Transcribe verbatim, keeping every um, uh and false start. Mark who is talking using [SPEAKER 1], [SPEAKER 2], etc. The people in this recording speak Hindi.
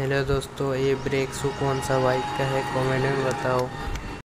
[SPEAKER 1] हेलो दोस्तों, ये ब्रेक शू कौन सा बाइक का है, कमेंट में बताओ।